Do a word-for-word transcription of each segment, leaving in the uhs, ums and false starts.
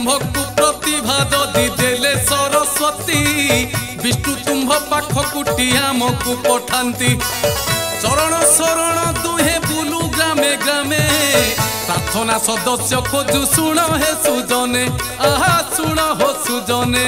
तुम्भ को प्रतिभा जदि देले सरस्वती विष्णु तुम्भ पाख कुटिया मकु पठांती चरण शरण दुहे बुलु ग्रामे ग्रामे प्रार्थना सदस्य खोजु सुण हे सुजने आहा सुण हो सुजने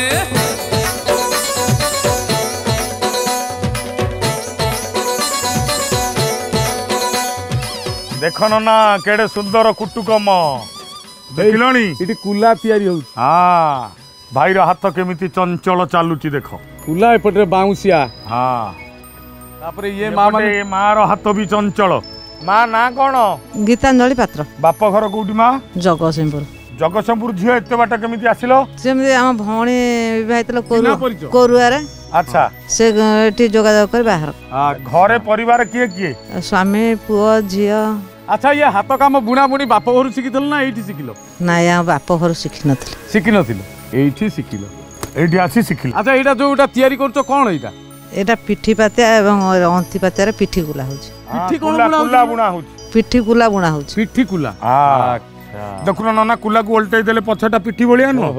देखन ना केड़े सुंदर कुटुकम देखिलनी इटी कुला तयारी हो हाँ भाईर हाथ केमिति चंचल चालुची देख कुला एपटे बाउंसिया हाँ तापरे ये मां माने मार हाथ भी चंचल मां ना कौन गीतांजलि पात्र बाप घर कोठी मां जगतसिंहपुर जगतसिंहपुर झियो एते बाट केमिति आसिलो सेमि हम भौणी विवाहितलो कोरु कोरुआरे अच्छा से एठी जोगाजोग कर बाहर हां घरे परिवार किए किए स्वामी पुओ झियो अच्छा ये हाथ काम बुणा बुणी बाप घर शिखिथल ना एठी शिखिलो ना या बाप घर शिखि नथल शिखि नथिलो एठी शिखिलो एठी आसी शिखिलो अच्छा एटा जोटा तयारी करछो कोन एटा एटा पिठी पातिया एवं अंति पातिया पिठी गुला होची पिठी कोन कुला बुणा होची पिठी गुला बुणा होची पिठी कुला अच्छा देखुन नना कुला को उल्टै देले पछटा पिठी बलिया न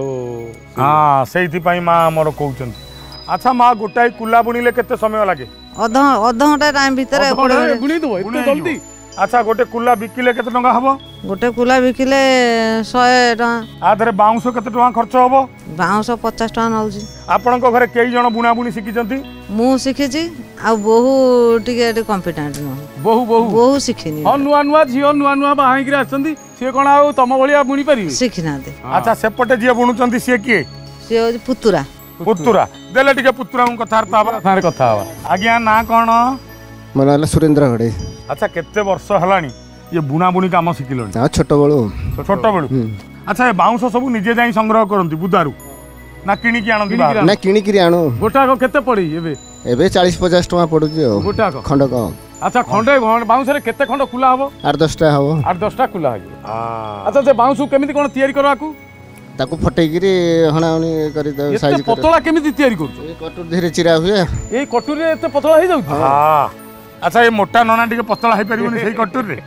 हां सेइथि पई मां हमर कहउछन अच्छा मां गोटाई कुला बुणीले केते समय लागे अध अध घंटा टाइम भीतर बुणी दो एते जल्दी अच्छा गोटे कुला बिकिले केते टंका हबो गोटे कुला बिकिले सौ टका आधरे बाउंस केते टका खर्च हबो बाउंस पचास टका नउजी आपन को घरे केई जण बुणा बुणी सिकिजंती मु सिखिची आ बहु टिके कॉम्पिटेंट न बहु बहु बहु सिखिनी हां नुआ नुआ झियो नुआ नुआ बाहाई कि आछंती से कोन आ तम भलिया बुणी परिबे सिखिनाते अच्छा सेपटे जे बुणुचंती से किए से हो पुतुरा पुतुरा देले टिके पुतुरा को कथार्ता हबा सारे कथा हबा आज्ञा ना कोन मनाला सुरेंद्र घड़े अच्छा केते वर्ष हलानी ये बुणा बुणी काम सिखिलोनी हां छोट बळो छोट बळो अच्छा ये बाउंस सब निजे जाई संग्रह करंती बुदारू ना किणी की आनंदी ना किणी की आनो गोटा को केते पड़ी एबे एबे चालीस पचास टका पडुची हो गोटा को खंड को अच्छा खंडे बाउंस रे केते खंड कुला हबो आठ दस टा हबो आठ दस टा कुला हबो अच्छा जे बाउंस केमिति कोन तयारी करवाकू ताकू फटै गिरी हणाउनी करी द साइज कर पतला केमिति तयारी करछो ए कटुर धीरे चिरा हुए ए कटुर रे एते पतला हो जाउ हां अच्छा ये मोटा नना टिके पतला है परिबनी सही कटुर रे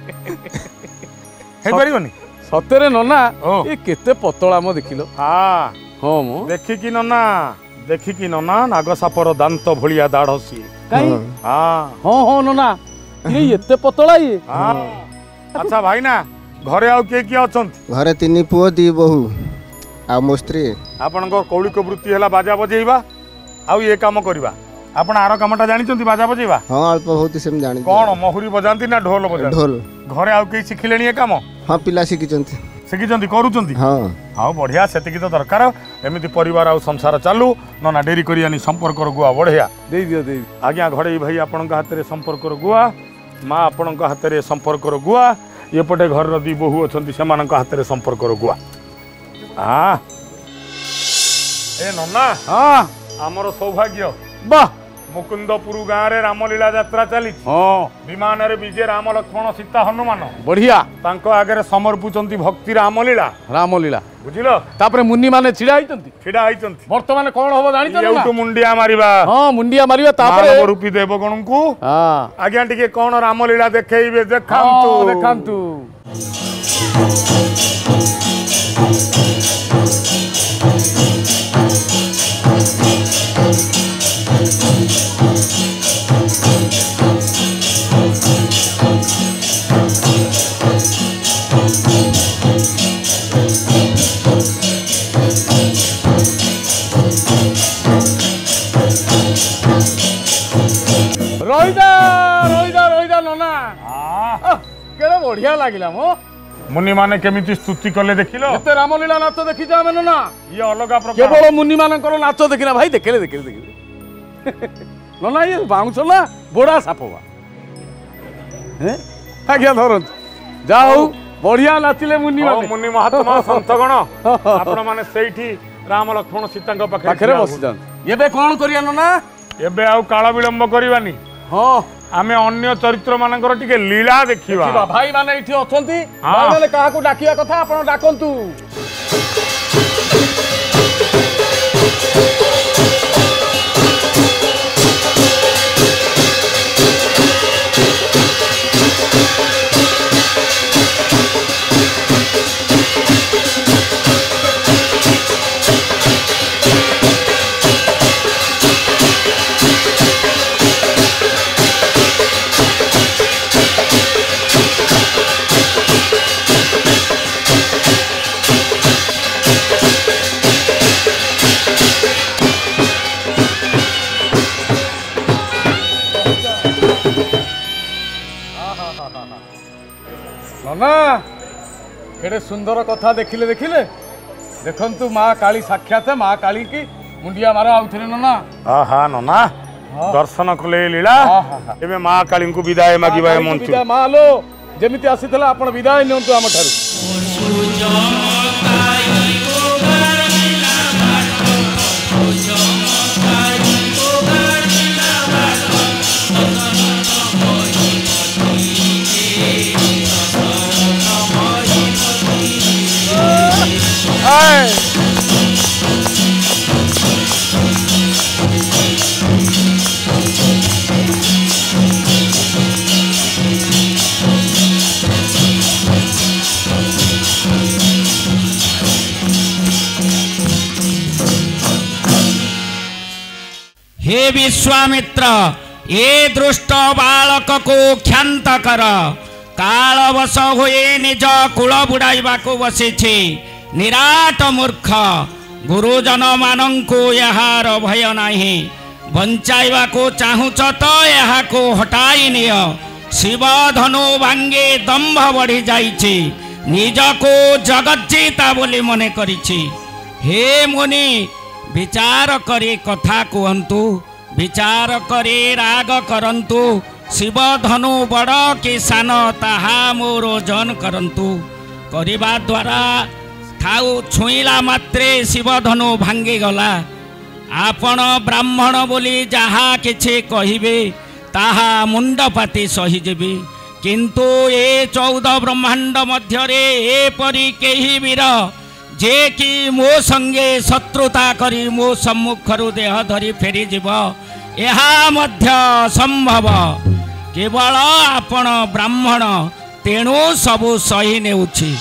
है परिबनी सतेरे नना ए केते पतला म देखिलो हां हां मो देखि कि नना देखि कि नना नागसापर दांत भलिया दाढसी काई हां हां हां नना ये एते पतला ये हां अच्छा भाई ना घरे आउ के के अछंती घरे तीन पुओ दी बहू आ मो स्त्री आपन को कौलिक वृत्ति हला बाजा बजेइबा आउ ये काम करबा आपण आरो कामटा जानिचंती बाजा बजेइबा हां अल्प बहुत सेम जानि कोन महुरी बजांती ना ढोल बजांती ढोल घरे आउ के सिखिलेनी ए काम हां पिला सिखिचंती सिखिचंती करूचंती हां हां बढ़िया सेति की तो दरकार एमिति परिवार आ संसार चालू न ना डेरी करियानी संपर्क रो गुआ बढ़िया दे दियो दे आज्ञा घरे भाई आपन का हाथ रे संपर्क रो गुआ मां आपन का हाथ रे संपर्क रो गुआ ये पटे घर रो दी बहु अछंती सेमान का हाथ रे संपर्क रो गुआ हां ए नन्ना हां हमर सौभाग्य वाह मुकुंदपुर गाँव रे रामलीला यात्रा चली हां विमान रे विजय राम लक्ष्मण सीता हनुमान बढ़िया तांको आगे समर्पुचंती भक्ति रामलीला रामलीला बुझिलो तापरे मुन्नी माने छिड़ा आइतंती छिड़ा आइतंती वर्तमान कोन होबो जानि त एउटु मुंडिया मारिबा हां मुंडिया मारिबा तापरे मानव रूपी देवगण को हां आज्ञा टिके कोन रामलीला देखैबे देखांतु देखांतु रोहिदा रोहिदा रोहिदा नना आ केड़ा बढ़िया लागिला मो मुनि माने केमिति स्तुति कले देखिलो एते रामलीला नाच देखि जा में नना ये अलगा प्रकार केवल मुनि मानकर नाच देखिना भाई देखले देखले देखले नना ये बाउंस ना बड़ा सापवा हैं आज्ञा धरन जाओ बढ़िया नाचिले मुनि माने मुनि महात्मा संतगण आपण माने सेठी राम लक्ष्मण सीता को पाखे पाखरे बस जान एबे कोन करिया नना एबे आउ काल विलंब करबानी हां आमे अन्य चरित्र मानकर टिके लीला देखिबा देखिबा भाई माने इठी अछंती भाई माने काहा को डाकिया कथा आपण डाकंतु ना केड़े सुंदर कथा देखिले देखिले देखंतु माँ काली साक्षात माँ काली की मुंडिया मार आउथरे नना आहा नना दर्शन कले लीला एबे माँ काली को विदाय मागिबा मंचु माँ लो जेमिति आसीथला आपण विदाय नियंतु आम ठारू हे विश्वामित्र ए दुष्ट बालक को क्षांत कर कालवश हुए निज कूल बुड़ाइबा को बसिछि निराट मूर्ख गुरुजन मानंकु यार भय नाही बंचाइबा को चाहुच तो यहाँ को हटाई निय शिव धनु भांगे दंभ बढ़ी जाइछि निज को जगज्जीता बोली मने करिछि हे मुनि विचार करी कथा कहतु विचार करी राग करंतु शिव धनु बड़ कि सान ताहा मोर ओजन करंतु करिबा द्वारा थाउ छुईला मात्रे शिव धनु भांगी गला आपण ब्राह्मण बोली जहा किछि कहिबे ताहा मुंडपाती सहीजेबी किंतु ए चौदह ब्रह्मांड मध्यरे एपरि केही वीर जे कि मो संगे शत्रुता करी मो सम्मुखरु देह धरी फेरी जीव एहा मध्य संभव केवल आपण ब्राह्मण तेणु सबु सही नेउछि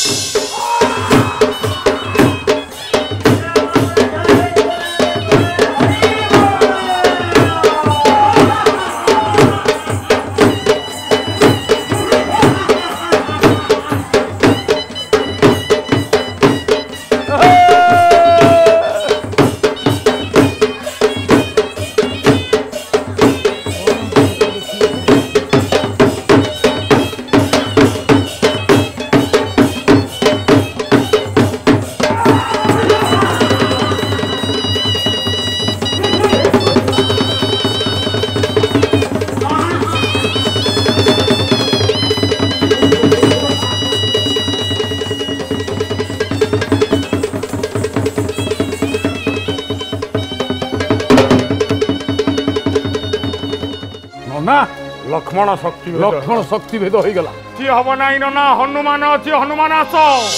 लक्ष्मण शक्ति लक्ष्मण शक्ति भेद हो गला सी हब नाई ना हनुमान अच्छी हनुमान आस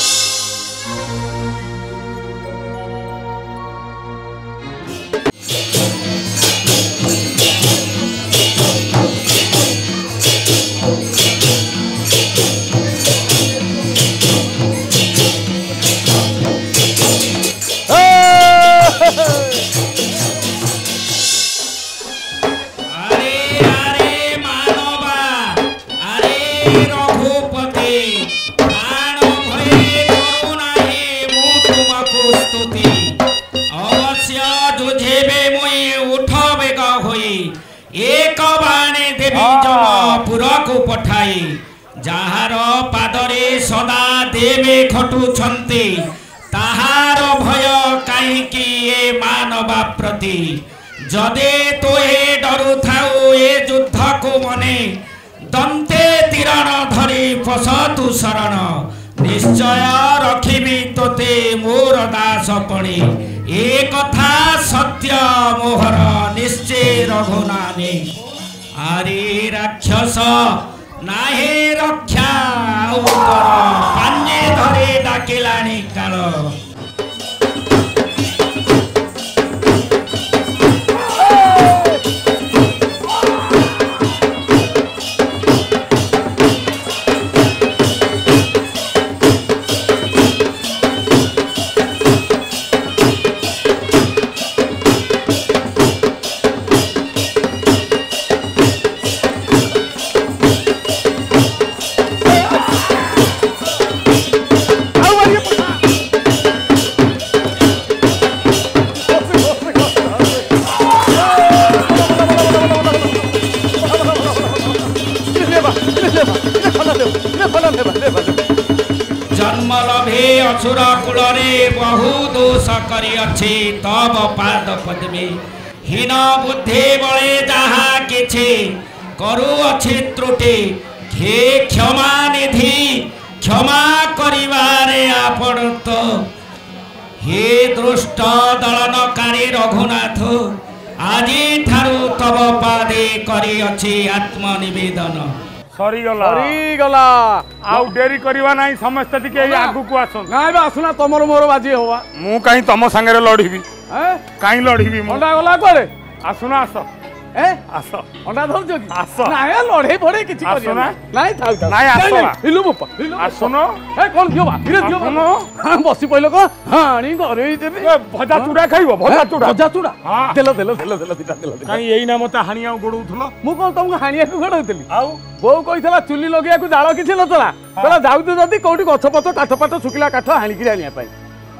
पठाई जार पादरे सदा देवे खटुछंती ताहार भय काईकी ए मानवा प्रति जदे तोहे डरु थाउ ए युद्ध को मने दंते तीरण धरी पसतु शरण निश्चय रखिबी तोते मोर दास पणी ए कथा सत्य मोहर निश्चय रघुनानी आरे राक्षस नाहे रक्षा उतर पाने धरे डाकिलाणी काल असुर कूलरे बहु दोष करिअछि तब पाद पद्मे हीन बुद्धि बळे जहा किछि करुअछि त्रुटि हे क्षमा निधि क्षमा करिवारे आपण तो हे दुष्ट दलनकारी रघुनाथ आजी ठारू तब पादे करिअछि आत्मनिवेदन सरीगला सरीगला आउ डेरी करवा नहीं समस्त टिके आगु को आसन ना बे आसुना तमर मोर बाजी होवा मु कहीं तम संगे लड़ीबी हैं कहीं लड़ीबी मु अंडा गला करे आसुना आस ए आस अंडा धरजो की आस ना ए लड़े भड़े किछि आसो करिया ना? नाही थाउ थाउ नाही, आसो ना? हिलु बप्पा हिलु आसुनो ए कोन दियो बा धीरे दियो आसुनो? हां बसी पइलो को हानी घरे देबे ए भजा चूड़ा खाइबो भजा चूड़ा भजा चूड़ा हां देलो देलो देलो देलो दिटा देलो कहीं यही ना मते हानिया गोडउथलो मु कोन तुमको हानिया को गडौतली आउ बो कहितला चुली लगिया को जाळ किछि नतला कहला जाउतु जदी कोठी गछ पछ काठ पाठ सुकिला काठ हाणी कि आनिया पाई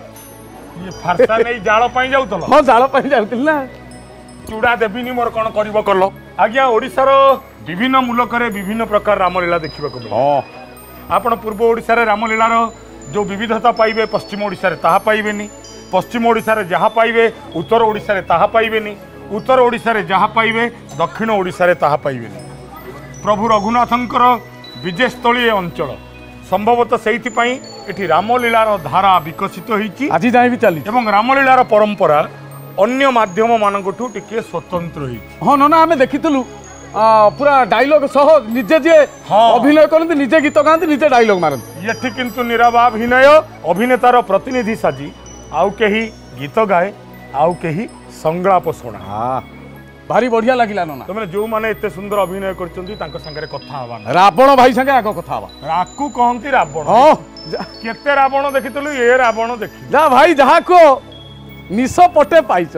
ये फारसा नहीं जाळ पाई जाउतलो हां जाळ पाई जाउतली ना चूड़ा देबिनी मोर कोन करबो करलो आज्ञा ओडिसा रो विभिन्न मुलक रे विभिन्न प्रकार रामलीला देखिबा को मिले हां आपण पूर्व ओडिसा रे रामलीला रो जो विविधता पाइबे पश्चिम ओडिसा रे ताहा पाइबेनी पश्चिम ओडिसा रे जहा पाइबे उत्तर ओडिसा रे ताहा पाइबेनी उत्तर ओडिसा रे जहा पाइबे दक्षिण ओडिसा रे ताहा पाइबेनी प्रभु रघुनाथंकर विजयस्थली अंचल संभवतः सेइथि पई एठी रामलीलार धारा विकसित होईची आज जाय भी चली एवं रामलीलार परंपरा अन्य माध्यम मानकठू टिके स्वतंत्र होईची हाँ ना आम देखीलु पूरा डायलॉग सह निजे जे हाँ। अभिनय करते निजे गीत गाँति निजे डायलॉग मारती ये किंतु निराभाभिनय अभिनेतार प्रतिनिधि साजी आउ कहीं गीत गाए आउ कहीं संगलाप शुणा हाँ भारी बढ़िया लगिला ना तुमने जो माने एते सुंदर अभिनय करचंती तांको संगे कथा हवा रावण भाई संगे आग कथा हवा राकू कहंती रावण हाँ केते रावण देखितलु ए रावण देखि जा भाई जहाँ को निश पटे पाइच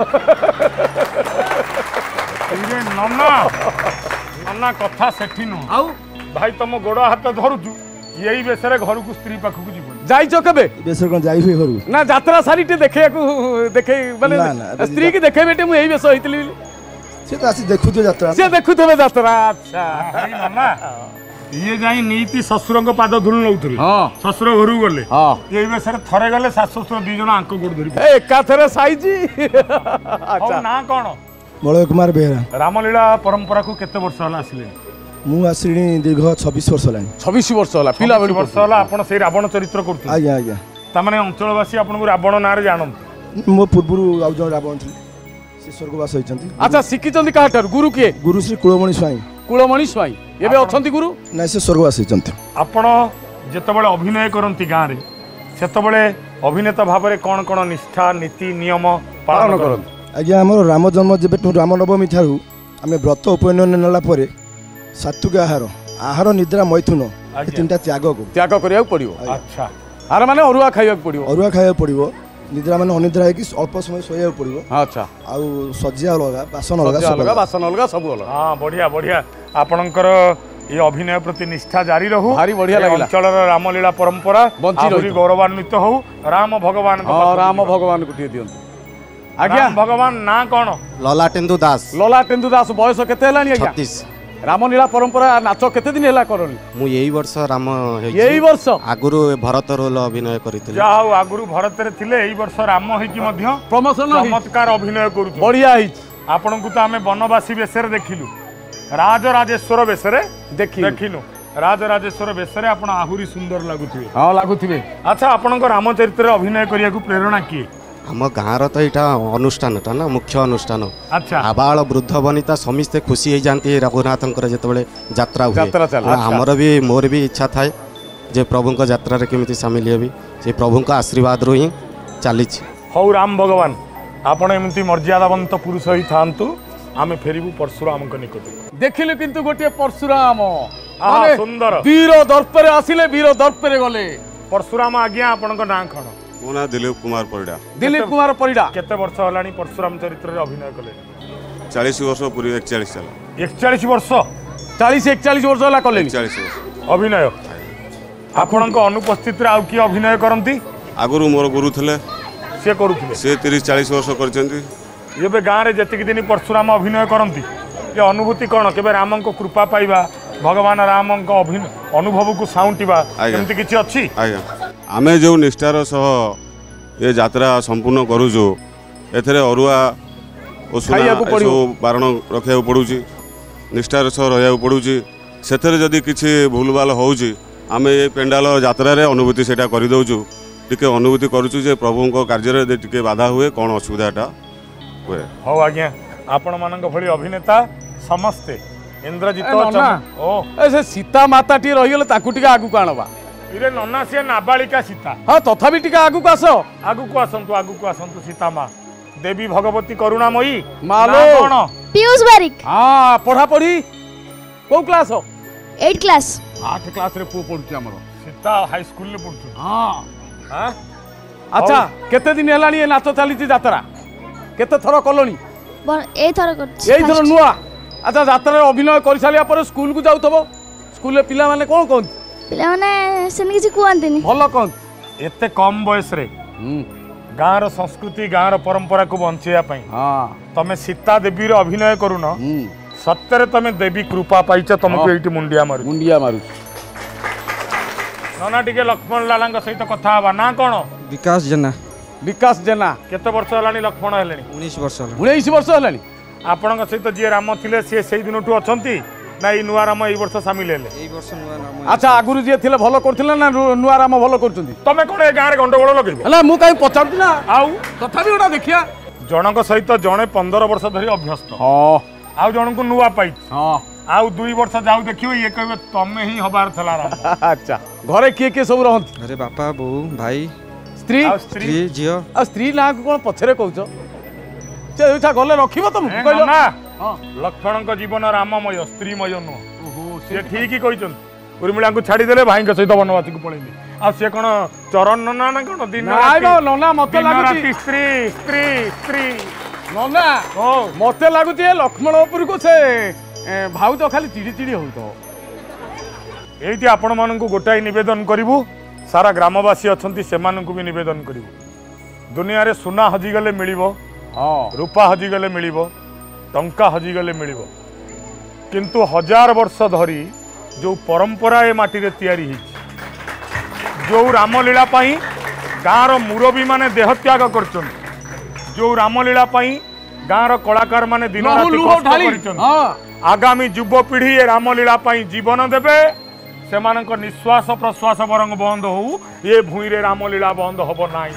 इरे नन्ना नन्ना कथा सेठी नु आउ भाई तुम गोड़ हाथ धरुचु यही बेसरे घर को स्त्री पाखु को जीवन जाइच केबे बेसर कौन जाई हुए घर ना यात्रा सारी टे देखे देखे माने ना, ना, स्त्री की देखे बेटे मु एही बेस होइतली से तो आसी देखु तो यात्रा से देखुथबे यात्रा अच्छा भाई नन्ना ये जाई नीति ससुर को पाद धुल नउथले हाँ ससुर घर गले हाँ यही बेसरे थरे गले सासु ससुर दी जण आंको गोड़ धरि ए एकाथरे साइजी अच्छा अच्छा ना कोन मलय कुमार बेहरा रामलीला परंपरा को केते वर्ष हला आसिले मु आसिणी दीर्घ छब्बीस वर्ष लानी छब्बीस वर्ष होला पिला पिला वर्ष हला आपण से रावण चरित्र करथु आज्ञा आज्ञा ता माने अंचलवासी आपण को रावण नारे जानन मो पूर्वरु आउ जण रावण थी से स्वर्गवास होइचंती अच्छा शिखिचंदी काटर गुरु किए गुरु श्री कुलमणि स्वाई कुलमणि स्वाई एबे अछंती गुरु ना से स्वर्गवास होइचंती आपण जेतबेले अभिनय करंती गां रे सेतबेले अभिनेता भाबरे कोन कोन निष्ठा नीति नियम पालन पालन करन करन आज्ञा हमर राम जन्म जेबे राम नवमी थारु आमे व्रत उपनयन नेला परे सात्विक आहार आहार निद्रा मैथुन आज्ञा। तीनटा त्याग को त्याग करिया पड़ियो अच्छा आर माने अरुआ खाइया पड़ियो अरुआ खाया पड़िबो निद्रा माने अनिद्रा है कि अल्प समय सोया पड़िबो अच्छा आउ सज्जा अलगा बासन अलगा सज्जा सब अलगा अलगा बासन अलगा सब अलगा हां बढ़िया बढ़िया आपणकर ये अभिनय प्रति निष्ठा जारी रहू भारी बढ़िया ए लागिला। अंचलर रामलीला परंपरा बंची आहुरी रहितो। गौरवान्वित हो राम भगवान हां राम भगवान को दियंतु आज्ञा राम भगवान ना कोन ललाटेन्दु दास लला टेंदु दास बयस केते हेलानी आज्ञा छत्तीस रामलीला परंपरा नाच केते दिन हेला करनी मु यही वर्ष राम यही वर्ष आगुरु भरत रोल अभिनय करथिले जा हौ आगुरु भारत रे थिले एई वर्ष राम होई कि मध्य प्रमोशन चमत्कार अभिनय करू बढ़िया हिच आपन को तो आमे बनवासी बेसरे देखिलु राज राजेश्वर बेसरे देखी देखिनु राज राजेश्वर बेसरे आपण आहुरी सुंदर लागुथिबे हां लागुथिबे अच्छा आपन को रामचरित्र रे अभिनय करिया को प्रेरणा किए आम गाँर तो यहाँ अनुष्ठानटा ना मुख्य अनुष्ठान अच्छा आबाल वृद्ध वनिता समस्ते खुशी हो जाती रघुनाथंकर जितेबाला यात्रा हुए यात्रा चले, अच्छा। आमर भी मोर भी इच्छा थाए जे प्रभुंक यात्रा केमिति सामिल हेबी से प्रभुंक आशीर्वाद रू ही चली हौ राम भगवान आपण एमती मर्यादावंत पुरुष ही थांतु आमे फेरिबु परशुराम को निकट देखिले किंतु गोटे परशुराम आहा, माने सुंदर। वीर दर्परे आसिले वीर दर्परे गले परशुराम आज्ञा आपण को नाम खण मो ना दिलीप कुमार परिडा दिलीप कुमार परिडा केते वर्ष हलानी परशुराम चरित्र रे अभिनय कले चालीस वर्ष पूरी एकचालीस साल एकचालीस वर्ष चालीस एकचालीस वर्ष होला कले एकचालीस वर्ष अभिनय आपण को अनुपस्थित रे आउ की अभिनय करंती आगुरु मोर गुरु थे से करूथिले से तीस चालीस वर्ष करछन्ती एबे गाँ रे जतिक दिन परशुराम अभिनय करंती ये अनुभूति कौन केबे राम को कृपा पाइबा भगवान राम को अभिनय अनुभव को साउंटिबा आज्ञा। एमती किछि अछि आज्ञा आमे जो निष्ठार सह ये यात्रा संपूर्ण करूचु एथरे अरुआ ओसुना सब बारण रखा पड़ुची निष्ठार सह रहा पड़ुची सेथरे जदि किछि भूलभाल होउची आमे ये पेंडाल यात्रा रे अनुभूति सेटा करि दउचु टिके अनुभूति करूचु जे प्रभुंको कार्य रे टिके बाधा हुए कोन असुविधाटा हुए। हो आज्ञा आपण मानक भली अभिनेता समस्ते इंद्रजीत ओ ए सीता माता टी रहिगले ताकू टिके आगु काणबा इरे नन्ना से नाबालिका सीता हां तथापि टिके आगु को आस आगु को आसंतु आगु को आसंतु सीता मां देवी भगवती करुणामयी मालो कोन पीयूष बारिक हां पढ़ा पढ़ी को क्लास हो आठ क्लास आठ क्लास रे पु पढुची हमर सीता हाई स्कूल ले पढुची हां हां अच्छा केते दिन हेलानी ए नाच चलीची यात्रा केते थरो कलोनी ए थरो करछि एई थरो नुआ अच्छा यात्रा रे अभिनय करि सालिया पर स्कूल को जाउतबो स्कूल ले पिला माने कोन कोन पिला माने सेन किछि कुआंतिनी भलो कोन एते कम बयस रे गाँव संस्कृति गाँव परंपरा को बंचाइया हाँ तमें सीता देवी रो अभिनय करुन सत्य तमें देवी कृपा पाइच तुमको ये मुंडिया मारू मुंडिया मारू नाना टिके लक्ष्मण लाला सहित कथा हवा ना कौन विकास जेना विकास जेना केते वर्ष हलानी लक्ष्मण हेले उन्नीस वर्ष उन्नीस वर्ष हेलानी आपण सहित जी राम थिले सी से दिन अच्छा ना ये नुआ राम वर्ष सामिल हेले अच्छा आगुरु जी थिले भलो करथिले ना नुआ राम भलो करचंदी तमे कोन ए गां रे गंडगोल लगेबे हला मु काई पचारती ना आउ तथापि ओटा देखिया जनक सहित जणे पंद्रह वर्ष धरि अभ्यस्त हां आउ जण को नुआ पाई हां आउ दुई वर्ष जाऊ देखियो ये कहबे तमे ही हबार थला राम अच्छा घरे के के सब रहंत अरे बापा बहू भाई स्त्री स्त्री झियो आ स्त्री ना को कोन पछरे कहउछो से उठा गले रखिबो तुम कहलो ना लक्ष्मण को जीवन राममय स्त्रीमय नुह सी ठीक ही कहते उर्मिला को छाड़ी देले भाई सहित वनवासी को पळेली आ से कोन चरण नना ना कोन दिन नना मते लागुची स्त्री स्त्री स्त्री नना ओ मते लागुची लक्ष्मण ऊपर को से भाउज खाली चिड़ी चिड़ी होतो एइति आपण मानन को गोटाई निवेदन करिवु सारा ग्रामवासी अछंती से मानन को भी निवेदन करिवु दुनिया रे सुना हजी गले मिलिबो हां रूपा हजी गले मिलिबो टंका हजी गले मिलिबो किंतु हजार वर्ष धरी जो परंपरा ए माटी रे तयारी ही जो रामलीला पाई गाँव मुरबी माने देह त्याग करछन जो रामलीला पाई गाँव कलाकार माने दिन राति कष्ट करछन आगामी युवपीढ़ी ए रामलीला पाई जीवन देबे सेमानक निश्वास प्रश्वास बरंग बंद हो ये भूई रे रामलीला बंद हबो नाही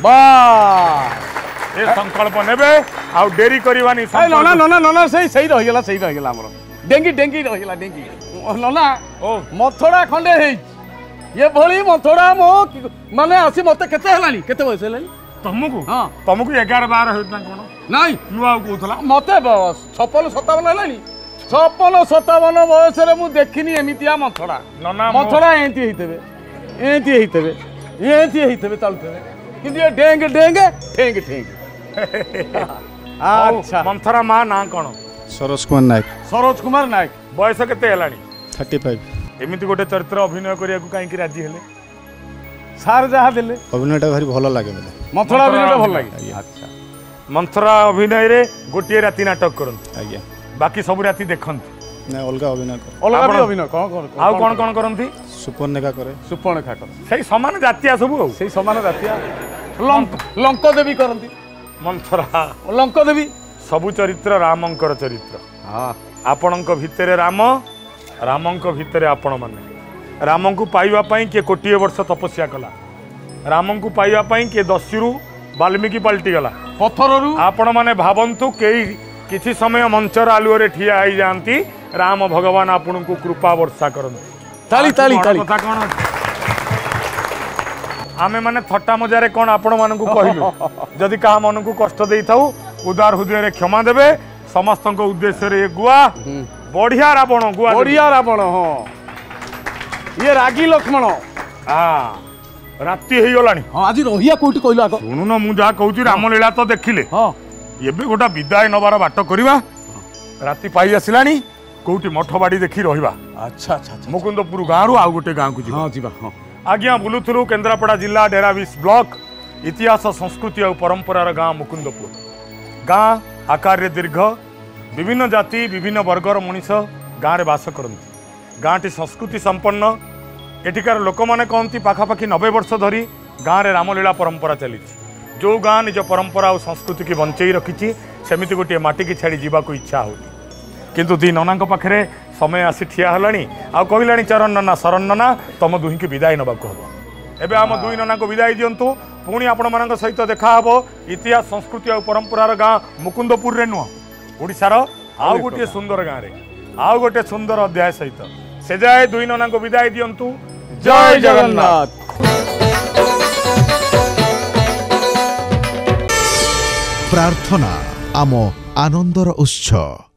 वाह ए संकल्प नेबे आ डेरी करवानी नना नना नना सही सही रही गला सही रही गला हमर डेंगी डेंगी रही गला डेंगी नना ओ मथोड़ा खंडे हे ये भली मथोड़ा मो माने आसी मते केते हलानी केते बयस हलानी तुमको हां तुमको ग्यारह बारह होत ना कोन नाही नुआ कहतला मते छप्पन सत्तावन हलानी छप्पन सत्तावन बयस रे मु देखिनी एमितिया मथोड़ा नना मथोड़ा एंती हेतबे एंती हेतबे एंती हेतबे चलतबे किंतु ये डेंगे डेंगे ठेंगे ठेंगे अच्छा मंथरा मां ना कोन सरोज कुमार नायक सरोज कुमार नायक बयस केते हलानी पैंतीस एमिति गोटे चरित्र अभिनय करिया को काई कि राजी हेले सार जहा देले अभिनयटा भारी भल लागे मते मंथरा अभिनयटा भल लागे अच्छा मंथरा अभिनय रे गोटे राति नाटक करन आज्ञा बाकी सब राति देखंत ना अलगा अभिनय कर अलगा भी अभिनय कोन कोन आउ कोन कोन करंती सुपर्णेखा करे सुपर्णेखा कर सही समान जातिया सब हो सही समान जातिया लंक लंक देवी करंती मंथरा लंक देवी सबु चरित्र रामंकर चरित्र हां आपणक भितरे राम रामंक भितरे आपण माने राम को पाइबा पई के कोटिए वर्ष तपस्या कला राम को पाइबा पई के दस्युरु वाल्मीकि पलटि गला पत्थररु आपण माने भावंतु केई किछि समय मंचर आलुओ रे ठिया आइ जानती राम भगवान आपण को कृपा वर्षा करन ताली ताली ताली कथा कोन आमे माने थट्टा मजारे कोन आपण मान को कहिलु जदि का मन को कष्ट देई थाउ उदार हृदय रे क्षमा देबे समस्त को उद्देश्य रे गुआ बढ़िया रावण गुआ बढ़िया रावण हां ये रागी लक्ष्मण हां राति हे गलानी हां आज रहिया कोठी कहलो आको सुनु न मु जा कहूची रामलीला तो देखिले हां एबे गोटा विदाय नबार बाट करबा राति पाई आसिलानी कोठी मठ बाड़ी देखि रहिबा अच्छा अच्छा मुकुंदपुर गाँ रु आ गोटे गाँ को हां जीवा हां आज्ञा बुलुथुरु केन्द्रापड़ा जिला डेराविस ब्लॉक इतिहास संस्कृति और परंपरार गाँ मुकुंदपुर गाँ आकार रे दीर्घ विभिन्न जाति विभिन्न वर्गर मनीष गाँव में बास करती गाँटी संस्कृति संपन्न एठिकार लोक मैंने कहती पाखापाखि नब्बे वर्ष धरी गाँव में रामलीला परंपरा चली जो गाँ निज परंपरा और संस्कृति की बंचई रखी सेमती गोटे माटी की छाड़ी जावाक इच्छा हो किंतु दी नना पाखे समय आसी ठिया हलानी आ कहलानी चरण नना शरण नना तुम दुही की विदाय नबाक हम एबे आम दुई नना को विदाय दिंतु पुणी आपण मान सहित देखा इतिहास संस्कृति और परंपरार गाँ मुकुंदपुर रे नुह ओडिशार आउ गोटे सुंदर गाँव में आउ गोटे सुंदर अध्याय सहित से जाए दुई नना को विदाय दिंतु। जय जगन्नाथ। प्रार्थना आम आनंदर उत्सव।